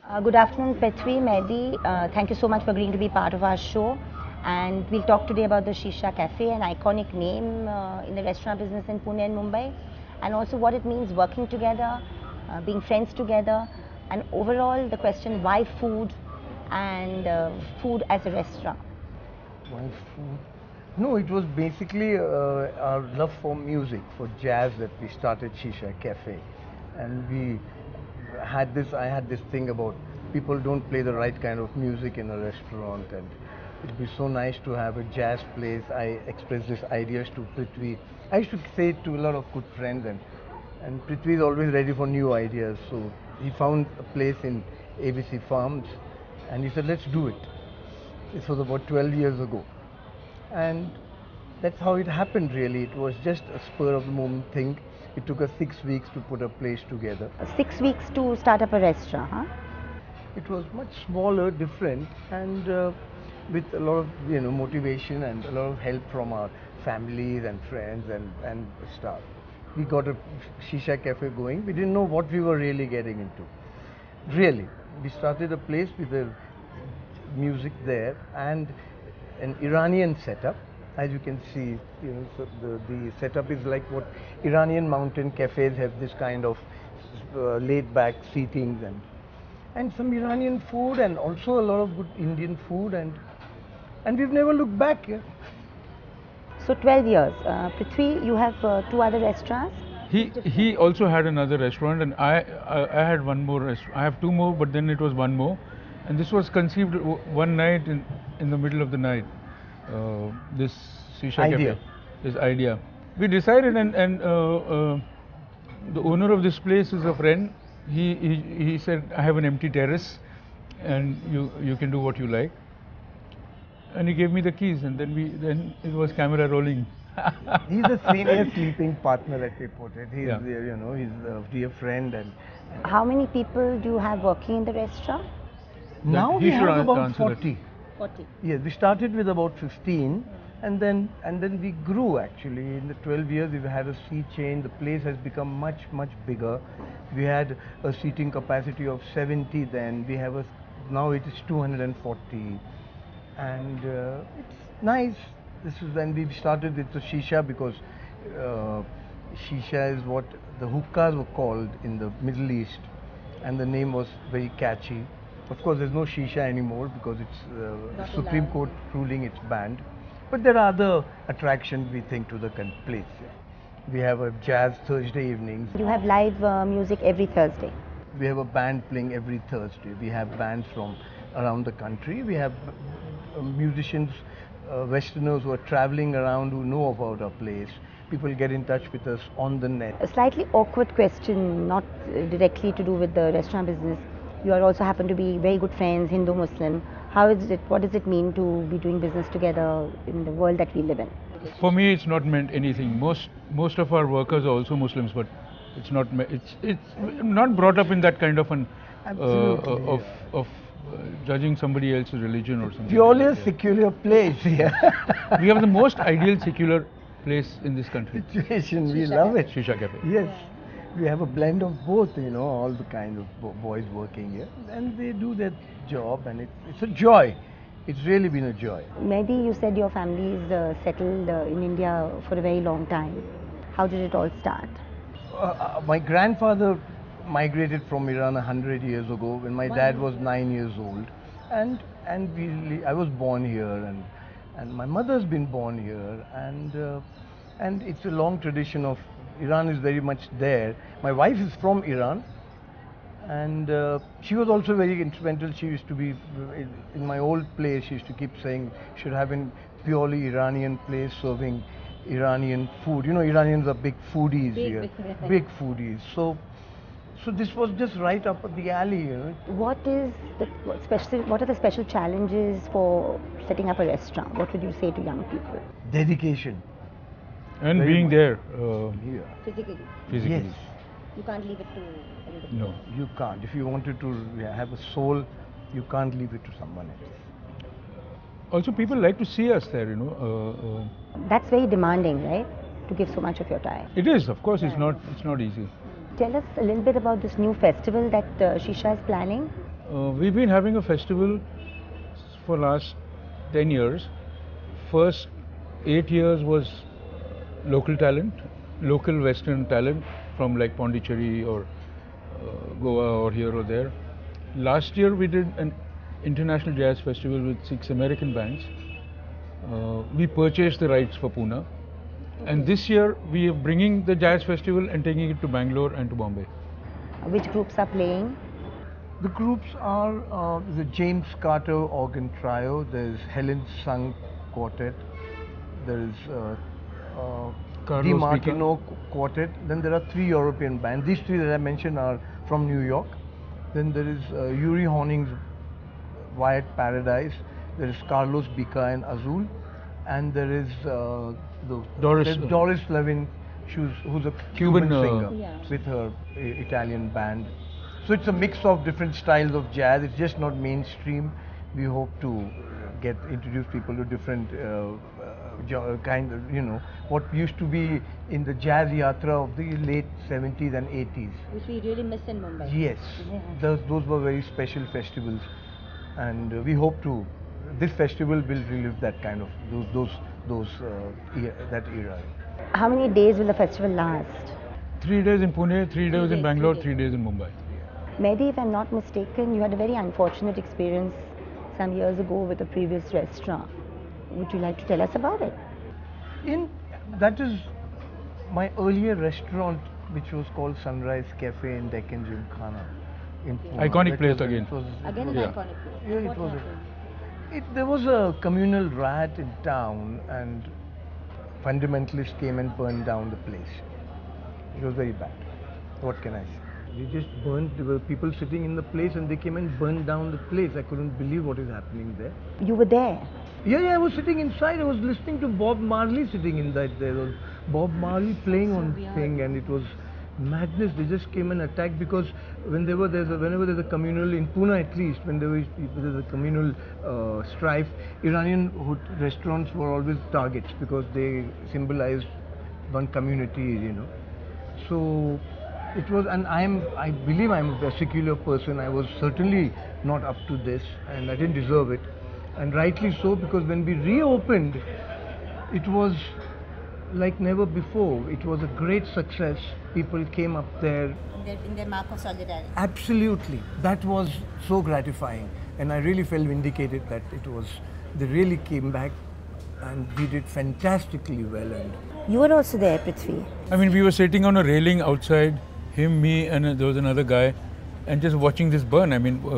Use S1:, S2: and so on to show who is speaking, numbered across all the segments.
S1: Good afternoon, Prithvi, Mehdi. Thank you so much for agreeing to be part of our show. And we'll talk today about the Shisha Cafe, an iconic name in the restaurant business in Pune and Mumbai, and also what it means working together, being friends together, and overall the question why food and food as a restaurant.
S2: My food. No, it was basically our love for music, for jazz that we started Shisha Cafe. And we had this, I had this thing about people don't play the right kind of music in a restaurant, and it'd be so nice to have a jazz place. I expressed this ideas to Prithvi. I used to say it to a lot of good friends, and Prithvi is always ready for new ideas. So he found a place in ABC Farms, and he said, let's do it. This was about 12 years ago. And that's how it happened, really. It was just a spur of the moment thing. It took us 6 weeks to put a place together.
S1: 6 weeks to start up a restaurant, huh?
S2: It was much smaller, different, and with a lot of motivation and a lot of help from our families and friends and staff. We got a shisha cafe going. We didn't know what we were really getting into. Really, we started a place with the music there and an Iranian setup. As you can see, so the setup is like what Iranian mountain cafes have, this kind of laid-back seatings and some Iranian food and also a lot of good Indian food and we've never looked back. Yeah.
S1: So 12 years. Prithvi, you have two other restaurants.
S3: He also had another restaurant, and I had one more restaurant. I have two more, but then it was one more, and this was conceived one night in the middle of the night. This Shisha
S2: Idea.
S3: Cafe, this idea. We decided, and the owner of this place is a friend. He said, I have an empty terrace, and you can do what you like. And he gave me the keys, and then it was camera rolling.
S2: He's a senior sleeping partner, let me put it. He's
S3: Yeah.
S2: he's a dear friend and
S1: How many people do you have working in the restaurant?
S2: now
S3: He
S2: we
S3: should
S2: have about
S3: answer that.
S2: 40.
S1: 40.
S2: Yes, we started with about 15 and then we grew actually. In the 12 years we've had a sea change. The place has become much bigger. We had a seating capacity of 70 then. Now it is 240 and it's nice. This is when we started with the shisha because uh, shisha is what the hookahs were called in the Middle East and the name was very catchy. Of course, there's no shisha anymore because it's
S1: Not
S2: Supreme
S1: allowed.
S2: Court ruling it's banned. But there are other attractions we think to the place. We have a jazz Thursday evenings.
S1: You have live music every Thursday.
S2: We have a band playing every Thursday. We have bands from around the country. We have musicians, Westerners who are traveling around who know about our place. People get in touch with us on the net.
S1: A slightly awkward question, not directly to do with the restaurant business. You are also happen to be very good friends, Hindu Muslim. How is it? What does it mean to be doing business together in the world that we live in?
S3: For me, it's not meant anything. Most of our workers are also Muslims, but it's not brought up in that kind of an
S2: Absolutely,
S3: of judging somebody else's religion or something.
S2: Purely a
S3: like that.
S2: secular place here.
S3: We have the most ideal secular place in this country.
S2: Situation, we love it.
S3: Shisha Cafe.
S2: Yes, we have a blend of both, all the kind of boys working here, and they do their job, and it's a joy. It's really been a joy.
S1: Mehdi, you said your family is settled in India for a very long time. How did it all start?
S2: My grandfather migrated from Iran 100 years ago when my dad was 9 years old, and I was born here, and my mother's been born here, and it's a long tradition of Iran is very much there. My wife is from Iran, and she was also very instrumental. She used to be in my old place. She used to keep saying should have a purely Iranian place serving Iranian food. Iranians are big foodies here, big foodies. So this was just right up at the alley.
S1: What is what are the special challenges for setting up a restaurant? What would you say to young people?
S2: Dedication.
S3: And
S2: Very
S3: being
S2: much.
S3: there
S2: Here.
S1: Physically,
S3: physically.
S2: Yes.
S1: you can't leave it to anybody.
S3: No.
S2: You can't. If you wanted to have a soul, you can't leave it to someone else.
S3: Also, people like to see us there.
S1: That's very demanding, right? To give so much of your time.
S3: It is, of course. It's not easy.
S1: Tell us a little bit about this new festival that Shisha is planning.
S3: We've been having a festival for last 10 years. First 8 years was local talent, local Western talent from like Pondicherry or Goa or here or there. Last year we did an international jazz festival with 6 American bands. We purchased the rights for Pune. And this year we are bringing the jazz festival and taking it to Bangalore and to Bombay.
S1: Which groups are playing?
S2: The groups are the James Carter Organ Trio, there's Helen Sung Quartet, there is
S3: Carlos
S2: Di Martino Quartet, then there are 3 European bands. These 3 that I mentioned are from New York. Then there is Yuri Horning's Wyatt Paradise, there is Carlos Bica and Azul, and there is Doris Levin, who's a Cuban singer with her Italian band. So it's a mix of different styles of jazz. It's just not mainstream. We hope to introduce people to different kind of, what used to be in the jazz yatra of the late 70s and 80s.
S1: Which we really miss in Mumbai.
S2: Yes, those were very special festivals, and we hope this festival will relive that kind of that era.
S1: How many days will the festival last?
S3: 3 days in Pune, 3 days in Bangalore, 3 days in Mumbai.
S1: Mehdi, if I'm not mistaken, you had a very unfortunate experience some years ago with a previous restaurant. Would you like to tell us about it?
S2: That is my earlier restaurant, which was called Sunrise Cafe in Deccan Gymkhana in Pune.
S3: Iconic place again.
S1: Again an iconic place.
S2: Yeah, it was. There was a communal riot in town, and fundamentalists came and burned down the place. It was very bad. What can I say? They just burned. There were people sitting in the place, and they came and burned down the place. I couldn't believe what is happening there.
S1: You were there?
S2: Yeah, I was sitting inside. I was listening to Bob Marley sitting in that. There was Bob Marley playing on thing, and it was madness. They just came and attacked because whenever there's a communal, in Pune at least, when there's a communal strife, Iranian restaurants were always targets because they symbolized one community, So it was, and I believe I'm a secular person. I was certainly not up to this, and I didn't deserve it, and rightly so, because when we reopened, it was like never before. It was a great success. People came up there.
S1: In their mark of solidarity.
S2: Absolutely. That was so gratifying, and I really felt vindicated that they really came back and we did fantastically well. And
S1: you were also there, Prithvi.
S3: I mean, we were sitting on a railing outside, him, me, and there was another guy, and just watching this burn. I mean,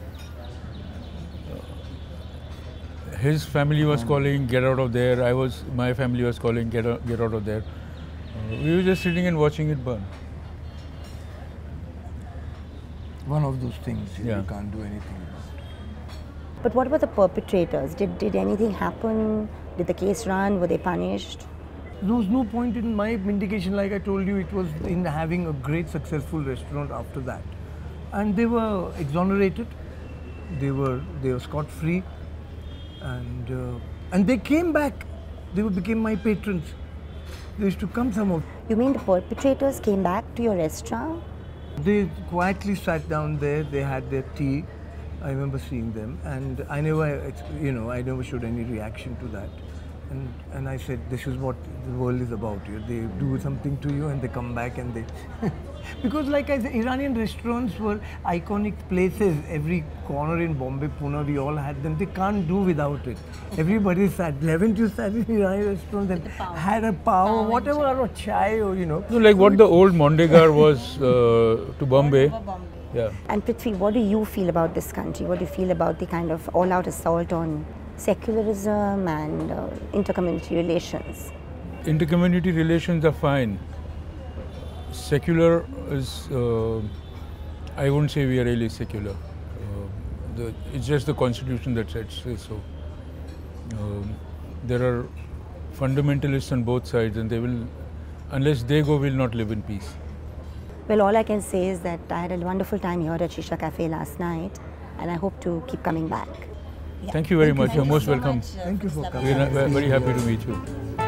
S3: his family was calling, get out of there. My family was calling, get out of there. We were just sitting and watching it burn.
S2: One of those things you can't do anything about.
S1: But what about the perpetrators? Did anything happen? Did the case run? Were they punished?
S2: There was no point in my vindication. Like I told you, it was in having a great successful restaurant after that. And they were exonerated. They were scot-free. And they came back. They became my patrons. They used to come some of.
S1: You mean the perpetrators came back to your restaurant?
S2: They quietly sat down there. They had their tea. I remember seeing them, and I never showed any reaction to that. And I said, this is what the world is about. They do something to you and they come back and they... Because like I said, Iranian restaurants were iconic places. Every corner in Bombay, Pune, we all had them. They can't do without it. Everybody sat. Haven't you sat in Iranian restaurants and had a pav, whatever, or chai, or
S3: So like what the old Mondegar was to Bombay. Yeah.
S1: And Prithvi, what do you feel about this country? What do you feel about the kind of all-out assault on secularism and intercommunity relations?
S3: Intercommunity relations are fine. Secular is, I wouldn't say we are really secular. It's just the constitution that says so. There are fundamentalists on both sides, and they will, unless they go, will not live in peace.
S1: Well, all I can say is that I had a wonderful time here at Shisha Cafe last night, and I hope to keep coming back.
S3: Thank you very much. You're most welcome.
S2: Thank you for coming.
S3: We're very happy to meet you.